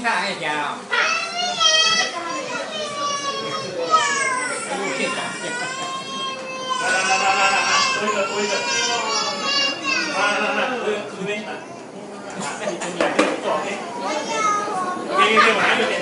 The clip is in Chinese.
看还行哦。来，多一个，多一个。来，这边来。你来，做 OK。OK，我拿这边。